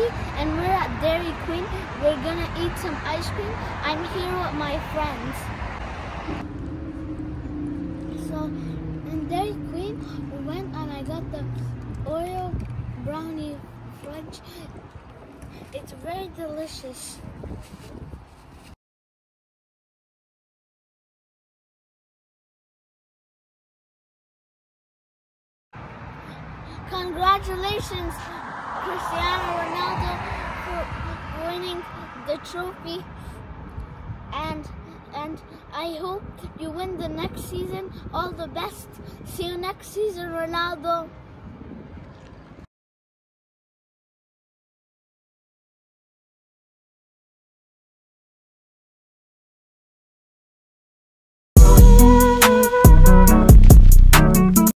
trophy, and we're at Dairy Queen. We're gonna eat some ice cream. I'm here with my friends. So in Dairy Queen, we went and I got the Oreo brownie fudge. It's very delicious. Congratulations, Cristiano Ronaldo, for winning the trophy, and I hope you win the next season. All the best. See you next season, Ronaldo.